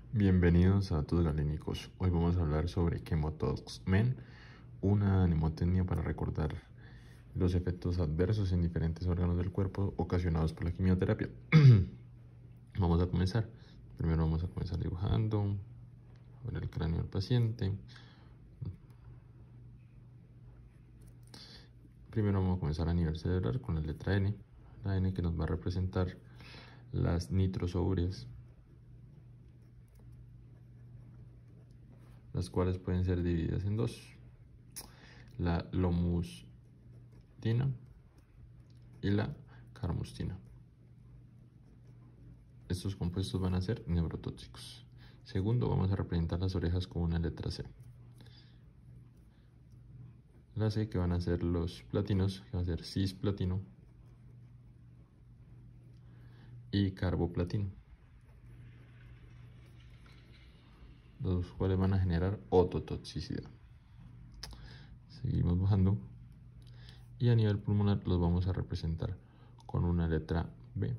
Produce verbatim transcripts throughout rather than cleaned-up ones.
Bienvenidos a datos galénicos. Hoy vamos a hablar sobre Chemotox-Men, una mnemotecnia para recordar los efectos adversos en diferentes órganos del cuerpo ocasionados por la quimioterapia. Vamos a comenzar. Primero vamos a comenzar dibujando sobre el cráneo del paciente. Primero vamos a comenzar a nivel cerebral con la letra N, la N que nos va a representar las nitrosoureas, las cuales pueden ser divididas en dos: la lomustina y la carmustina. Estos compuestos van a ser neurotóxicos. Segundo, vamos a representar las orejas con una letra C. La C, que van a ser los platinos, que va a ser cisplatino y carboplatino, los cuales van a generar ototoxicidad. Seguimos bajando y a nivel pulmonar los vamos a representar con una letra B,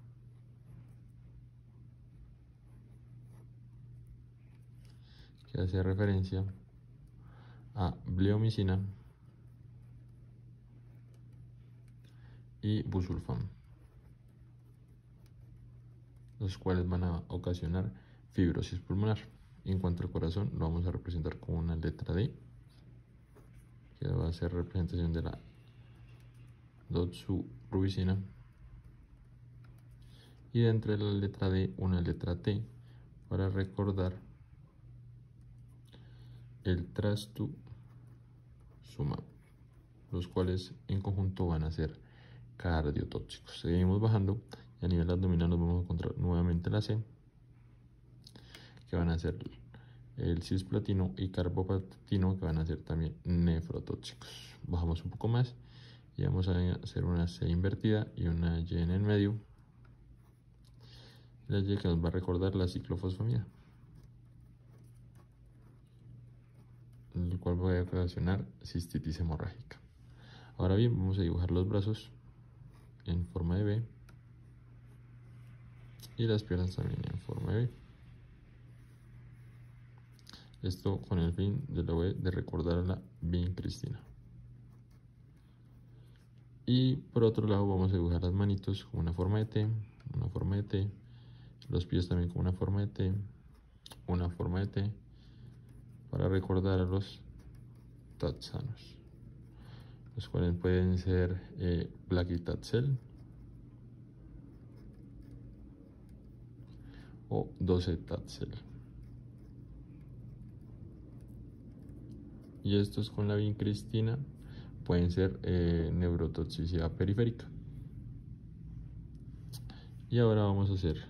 que hace referencia a bleomicina y busulfán, los cuales van a ocasionar fibrosis pulmonar. En cuanto al corazón, lo vamos a representar con una letra D, que va a ser representación de la doxorubicina, y dentro de la letra D una letra T para recordar el trastuzumab, los cuales en conjunto van a ser cardiotóxicos. Seguimos bajando y a nivel abdominal nos vamos a encontrar nuevamente la C, que van a ser el cisplatino y carboplatino, que van a ser también nefrotóxicos. Bajamos un poco más y vamos a hacer una C invertida y una Y en el medio, la Y que nos va a recordar la ciclofosfamida, el cual va a ocasionar cistitis hemorrágica. Ahora bien, vamos a dibujar los brazos en forma de B y las piernas también en forma de B. Esto con el fin de, la B de recordar a la vincristina. Y por otro lado vamos a dibujar las manitos con una forma de T, una forma de T, los pies también con una forma de T, una forma de T, para recordar a los tatsanos, los cuales pueden ser eh, Brachydactyl o Docetaxel. Y estos con la vincristina pueden ser eh, neurotoxicidad periférica. Y ahora vamos a hacer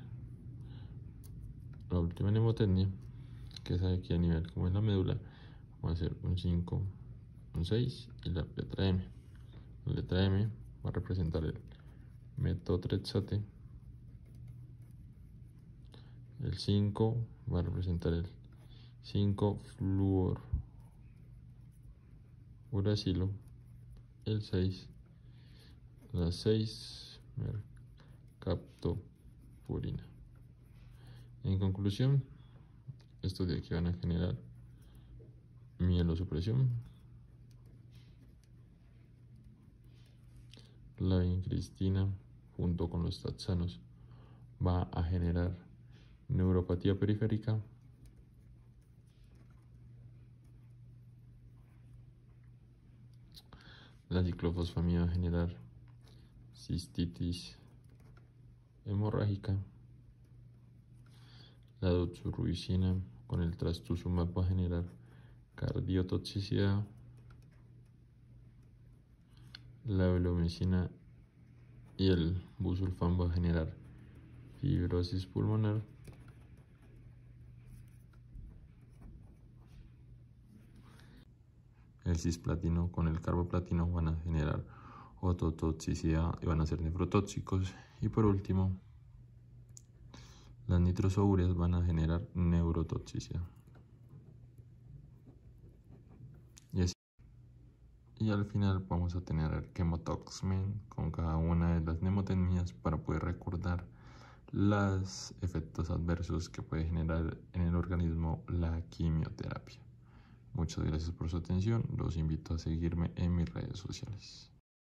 la última mnemotecnia, que es aquí a nivel como es la médula. Vamos a hacer un cinco, un seis y la letra M. La letra M va a representar el metotrexate, el cinco va a representar el cinco fluoruracilo, el seis la seis mercaptopurina. En conclusión, estos de aquí van a generar mielosupresión, la vincristina junto con los tatsanos va a generar neuropatía periférica, la ciclofosfamida va a generar cistitis hemorrágica, la doxorubicina con el trastuzumab va a generar cardiotoxicidad, la bleomicina y el busulfán va a generar fibrosis pulmonar, el cisplatino con el carboplatino van a generar ototoxicidad y van a ser nefrotóxicos, y por último las nitrosoureas van a generar neurotoxicidad. Y, así, y al final vamos a tener el Chemotox-Men con cada una de las mnemotecnias para poder recordar los efectos adversos que puede generar en el organismo la quimioterapia. Muchas gracias por su atención. Los invito a seguirme en mis redes sociales.